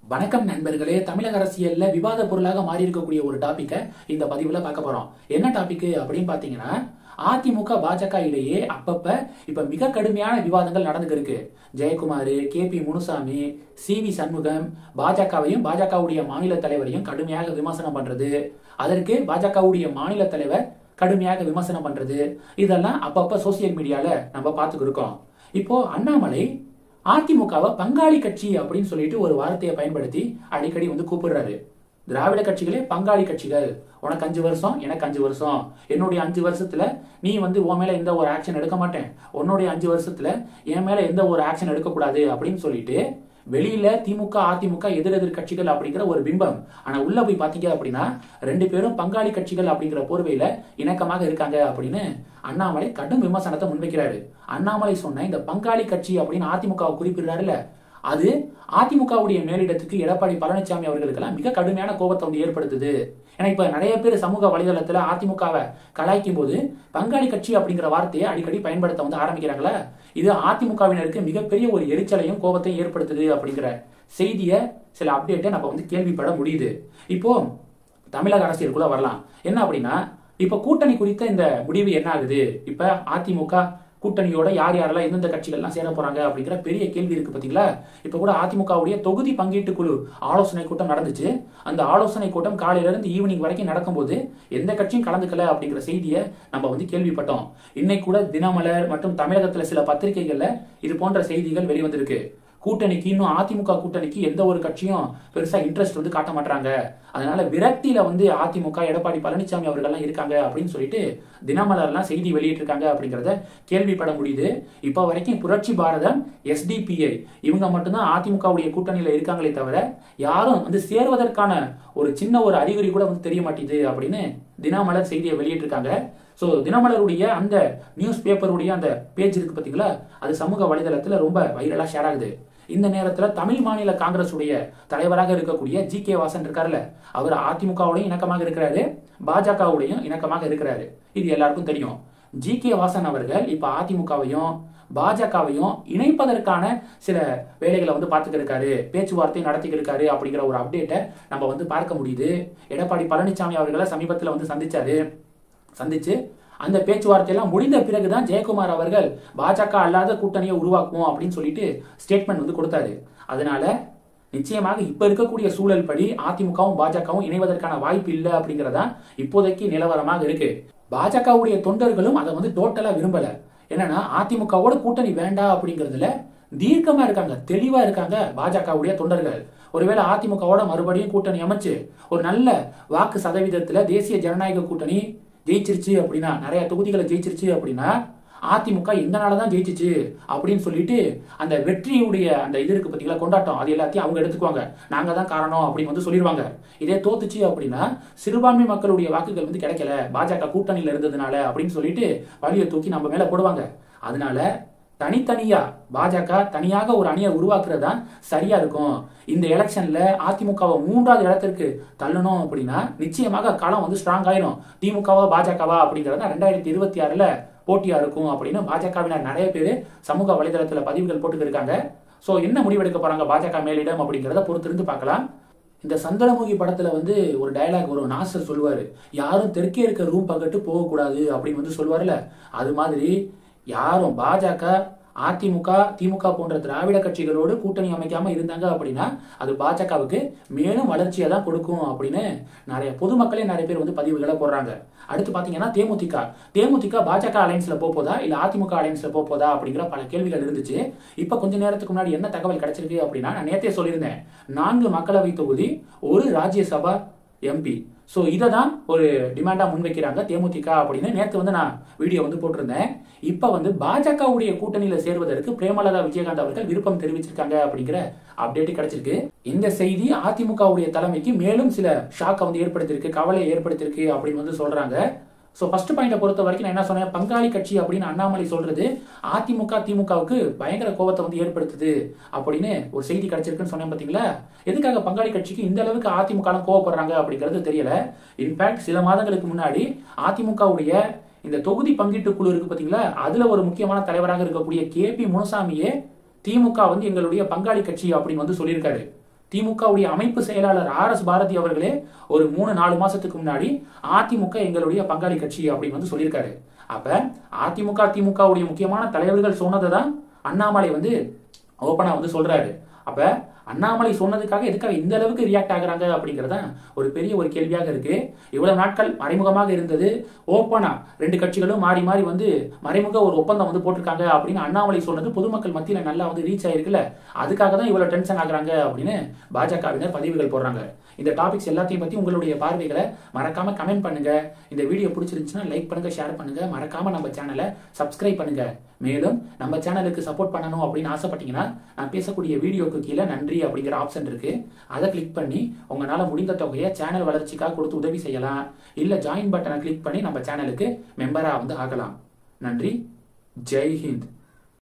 வணக்கம் நண்பர்களே. தமிழக அரசியல்ல விவாத பொருளாக மாறி இருக்கக்கூடிய ஒரு டாபிக்கை இந்த பதிவுல பார்க்க போறோம். என்ன டாபிக் அப்படின்னு பாத்தீங்கன்னா, அதிமுக பாஜக இடையே அப்பப்ப இப்ப மிக கடுமையான விவாதங்கள் நடந்துட்டு இருக்கு. ஜெயக்குமார், KP முனுசாமி, CV சண்முகம் பாஜகவையும் பாஜகவுடைய மாநில தலைவரையும் கடுமையாக விமர்சனம் பண்றது, அதற்கு பாஜகவுடைய மாநில தலைவர் கடுமையாக விமர்சனம் பண்றது, இதெல்லாம் அப்பப்ப சோசியல் மீடியால நம்ம பார்த்துட்டு இருக்கோம். இப்போ அண்ணாமலை அதிமுகவை பங்காளி கட்சி அப்படின்னு சொல்லிட்டு ஒரு வார்த்தையை பயன்படுத்தி அடிக்கடி கூப்பிடுறாரு. திராவிட கட்சிகளே பங்காளி கட்சிகள், உனக்கு 5 வருஷம் எனக்கு 5 வருஷம், என்னுடைய 5 வருஷத்துல நீ உன் மேல எந்த ஒரு ஆக்ஷன் எடுக்க மாட்டேன், உன்னுடைய 5 வருஷத்துல என் மேல எந்த ஒரு ஆக்ஷன் எடுக்கக்கூடாது அப்படின்னு சொல்லிட்டு வெளியில திமுக அதிமுக எதிரெதிர் கட்சிகள் அப்படிங்கிற ஒரு பிம்பம். ஆனா உள்ள போய் பாத்தீங்க அப்படின்னா 2 பேரும் பங்காளி கட்சிகள் அப்படிங்கிற போர்வையில இணக்கமாக இருக்காங்க அப்படின்னு அண்ணாமலை கடும் விமர்சனத்தை முன்வைக்கிறாரு. அண்ணாமலை சொன்ன இந்த பங்காளி கட்சி அப்படின்னு அதிமுக குறிப்பிடுறாருல, அது அதிமுகவுடைய மேலிடத்துக்கு எடப்பாடி பழனிசாமி அவர்களுக்கெல்லாம் மிக கடுமையான கோபத்தை ஏற்படுத்துது. ஏன்னா இப்ப நிறைய பேர் சமூக வலைதளத்துல அதிமுகவை கலாய்க்கும் போது பங்காளி கட்சி அப்படிங்கிற வார்த்தையை அடிக்கடி பயன்படுத்த ஆரம்பிக்கிறாங்களா, இது அதிமுகவினருக்கு மிகப்பெரிய ஒரு எரிச்சலையும் கோபத்தையும் ஏற்படுத்துது அப்படிங்கிற செய்திய சில அப்டேட்டை நம்ம கேள்விப்பட முடியுது. இப்போ தமிழக அரசியலுக்குள்ள வரலாம். என்ன அப்படின்னா, இப்ப கூட்டணி குறித்த இந்த முடிவு என்ன ஆகுது, இப்ப அதிமுக கூட்டணியோட யார் யாரெல்லாம் எந்தெந்த கட்சிகள்லாம் சேர போறாங்க அப்படிங்கிற பெரிய கேள்வி இருக்கு பாத்தீங்களா. இப்ப கூட அதிமுகவுடைய தொகுதி பங்கீட்டு குழு ஆலோசனை கூட்டம் நடந்துச்சு. அந்த ஆலோசனை கூட்டம் காலையில இருந்து ஈவினிங் வரைக்கும் நடக்கும்போது எந்த கட்சியும் கலந்துக்கல அப்படிங்கிற செய்தியை நம்ம கேள்விப்பட்டோம். இன்னைக்கு கூட தினமலர் மற்றும் தமிழகத்துல சில பத்திரிகைகள்ல இது போன்ற செய்திகள் வெளிவந்திருக்கு. கூட்டணிக்கு இன்னும் அதிமுக கூட்டணிக்கு எந்த ஒரு கட்சியும் பெருசா இன்ட்ரெஸ்ட் காட்ட மாட்டாங்க, அதனால விரக்தியில அதிமுக எடப்பாடி பழனிசாமி அவர்கள்லாம் இருக்காங்க அப்படின்னு சொல்லிட்டு தினமலர்லாம் செய்தி வெளியிட்டு இருக்காங்க அப்படிங்கறத கேள்விப்பட முடியுது. இப்ப வரைக்கும் புரட்சி பாரதம், SDPI இவங்க மட்டும்தான் அதிமுகவுடைய கூட்டணியில இருக்காங்களே தவிர யாரும் சேர்வதற்கான ஒரு சின்ன ஒரு அறிகுறி கூட தெரிய மாட்டேங்குது அப்படின்னு தினமலர் செய்தியை வெளியிட்டு இருக்காங்க. சோ தினமலருடைய அந்த நியூஸ் பேப்பருடைய அந்த பேஜ் இருக்கு பாத்தீங்களா, அது சமூக வலைதளத்துல ரொம்ப வைரலா ஷேர் ஆகுது. இந்த நேரத்துல தமிழ் மாநில காங்கிரஸ் உடைய தலைவராக இருக்கக்கூடிய GK வாசன் இருக்காருல்ல, அவர் அதிமுகவுடையும் இணக்கமாக இருக்கிறாரு, பாஜகவுடையும் இணக்கமாக இருக்கிறாரு. இது எல்லாருக்கும் தெரியும். GK வாசன் அவர்கள் இப்ப அதிமுகவையும் பாஜகவையும் இணைப்பதற்கான சில வேலைகளை பார்த்துட்டு இருக்காரு, பேச்சுவார்த்தை நடத்திட்டு இருக்காரு அப்படிங்கிற ஒரு அப்டேட்டை நம்ம பார்க்க முடியுது. எடப்பாடி பழனிசாமி அவர்களை சமீபத்தில் சந்திச்சு அந்த பேச்சுவார்த்தையெல்லாம் முடிந்த பிறகுதான் ஜெயக்குமார் அவர்கள் பாஜக அல்லாத கூட்டணியை உருவாக்குவோம் அப்படின்னு சொல்லிட்டு ஸ்டேட்மெண்ட் கொடுத்தாரு. அதனால நிச்சயமாக இப்ப இருக்கக்கூடிய சூழல் படி அதிமுகவும் பாஜகவும் இணைவதற்கான வாய்ப்பு இல்லை அப்படிங்கறதா இப்போதைக்கு நிலவரமாக இருக்கு. பாஜகவுடைய தொண்டர்களும் அதை டோட்டலா விரும்பல. என்னன்னா அதிமுகவோட கூட்டணி வேண்டாம் அப்படிங்கறதுல தீர்க்கமா இருக்காங்க, தெளிவா இருக்காங்க பாஜகவுடைய தொண்டர்கள். ஒருவேளை அதிமுகவோட மறுபடியும் கூட்டணி அமைச்சு ஒரு நல்ல வாக்கு சதவீதத்துல தேசிய ஜனநாயக கூட்டணி ஜெயிச்சிருச்சு அப்படின்னா, நிறைய தொகுதிகளை ஜெயிச்சிருச்சு அப்படின்னா, அதிமுக எங்கனாலதான் ஜெயிச்சிச்சு அப்படின்னு சொல்லிட்டு அந்த வெற்றியுடைய அந்த இது இருக்கு பாத்தீங்களா, கொண்டாட்டம், அது எல்லாத்தையும் அவங்க எடுத்துக்குவாங்க, நாங்க தான் காரணம் அப்படின்னு சொல்லிடுவாங்க. இதே தோத்துச்சு அப்படின்னா சிறுபான்மை மக்களுடைய வாக்குகள் கிடைக்கல பாஜக கூட்டணியில இருந்ததுனால அப்படின்னு சொல்லிட்டு வழியை தூக்கி நம்ம மேல போடுவாங்க. அதனால தனித்தனியா பாஜக தனியாக ஒரு அணியை உருவாக்குறது தான் சரியா இருக்கும். இந்த எலெக்ஷன்ல அதிமுகவை 3வது இடத்திற்கு தள்ளணும் அப்படின்னா நிச்சயமாக களம் ஸ்ட்ராங் ஆயிரும். திமுகவா பாஜகவா அப்படிங்கறத 2026ல போட்டியா இருக்கும் அப்படின்னு பாஜகவினர் நிறைய பேர் சமூக வலைதளத்துல பதிவுகள் போட்டு இருக்காங்க. சோ என்ன முடிவெடுக்க போறாங்க பாஜக மேலிடம் அப்படிங்கறத பொறுத்திருந்து பார்க்கலாம். இந்த சந்திரமுகி படத்துல ஒரு டயலாக் வரும், நாசர் சொல்லுவாரு, யாரும் தெற்கே இருக்க ரூம் பக்கத்து போக கூடாது அப்படின்னு சொல்லுவாருல, அது மாதிரி யாரும் பாஜக அதிமுக திமுக போன்ற திராவிட கட்சிகளோடு கூட்டணி அமைக்காம இருந்தாங்க அப்படின்னா அது பாஜகவுக்கு மேலும் வளர்ச்சியை தான் கொடுக்கும் அப்படின்னு நிறைய பொதுமக்களே நிறைய பேர் பதிவுகளை போடுறாங்க. அடுத்து பாத்தீங்கன்னா தேமுதிக பாஜக அலைன்ஸ்ல போதா இல்ல அதிமுக அலைன்ஸ்ல போதா அப்படிங்கிற பல கேள்விகள் இருந்துச்சு. இப்ப கொஞ்ச நேரத்துக்கு முன்னாடி என்ன தகவல் கிடைச்சிருக்கு அப்படின்னா, நான் நேத்தே சொல்லியிருந்தேன், 4 மக்களவை தொகுதி, 1 ராஜ்யசபா MP. சோ இததான் ஒரு டிமாண்டா முன்வைக்கிறாங்க தேமுதிக அப்படின்னு நேத்து நான் வீடியோ போட்டிருந்தேன். இப்ப பாஜகவுடைய கூட்டணியில சேர்வதற்கு பிரேமலதா விஜயகாந்த் அவர்கள் விருப்பம் தெரிவிச்சிருக்காங்க அப்படிங்கிற அப்டேட் கிடைச்சிருக்கு. இந்த செய்தி அதிமுகவுடைய தலைமைக்கு மேலும் சில ஷாக்கை ஏற்படுத்தியிருக்கு, கவலையை ஏற்படுத்தியிருக்கு அப்படின்னு சொல்றாங்க. சோ ஃபர்ஸ்ட் பாயிண்ட பொறுத்த வரைக்கும் நான் என்ன சொன்னேன், பங்காளி கட்சி அப்படின்னு அண்ணாமலை சொல்றது அதிமுக திமுகவுக்கு பயங்கர கோபத்தை ஏற்படுத்துது அப்படின்னு ஒரு செய்தி கிடைச்சிருக்குன்னு சொன்னேன் பாத்தீங்களா. எதுக்காக பங்காளி கட்சிக்கு இந்த அளவுக்கு அதிமுக கோவப்படுறாங்க அப்படிங்கிறது தெரியல. இன்ஃபேக்ட் சில மாதங்களுக்கு முன்னாடி அதிமுகவுடைய இந்த தொகுதி பங்கீட்டு குழு இருக்கு பாத்தீங்களா, அதுல ஒரு முக்கியமான தலைவராக இருக்கக்கூடிய KP முனுசாமியே திமுக எங்களுடைய பங்காளி கட்சி அப்படின்னு சொல்லியிருக்காரு. திமுகவுடைய அமைப்பு செயலாளர் RS பாரதி அவர்களே ஒரு 3-4 மாசத்துக்கு முன்னாடி அதிமுக எங்களுடைய பங்காளி கட்சி அப்படின்னு வந்து சொல்லியிருக்காரு. அப்ப திமுகவுடைய முக்கியமான தலைவர்கள் சொன்னதை தான் அண்ணாமலை வந்து ஓப்பனா வந்து சொல்றாரு. அப்ப அண்ணாமலை சொன்னதுக்காக எதுக்காக இந்த அளவுக்கு ரியாக்ட் ஆகுறாங்க அப்படிங்கறத ஒரு பெரிய ஒரு கேள்வியாக இருக்கு. இவ்வளவு நாட்கள் மறைமுகமாக இருந்தது, ஓப்பனா 2 கட்சிகளும் மாறி மாறி வந்து மறைமுக ஒரு ஒப்பந்தம் வந்து போட்டிருக்காங்க அப்படின்னு அண்ணாமலை சொன்னது பொதுமக்கள் மத்தியில நல்லா வந்து ரீச் ஆயிருக்குல்ல, அதுக்காக தான் இவ்வளவு டென்ஷன் ஆகுறாங்க அப்படின்னு பாஜகவினர் பதிவுகள் போடுறாங்க. இந்த டாபிக்ஸ் எல்லாத்தையும் பத்தி உங்களுடைய பார்வைகளை மறக்காம கமெண்ட் பண்ணுங்க. இந்த வீடியோ பிடிச்சிருந்துச்சுன்னா லைக் பண்ணுங்க, ஷேர் பண்ணுங்க, மறக்காம நம்ம சேனலை சப்ஸ்கிரைப் பண்ணுங்க. மேலும் நம்ம சேனலுக்கு சப்போர்ட் பண்ணணும் அப்படின்னு ஆசைப்பட்டீங்கன்னா நான் பேசக்கூடிய வீடியோக்கு கீழே நன்றி அப்படிங்கிற ஆப்ஷன் இருக்கு, அதை கிளிக் பண்ணி உங்களால முடிந்த தொகையை சேனல் வளர்ச்சிக்காக கொடுத்து உதவி செய்யலாம். இல்ல ஜாயின் பட்டனை கிளிக் பண்ணி நம்ம சேனலுக்கு மெம்பரா வந்து ஆகலாம். நன்றி. ஜெய் ஹிந்த்.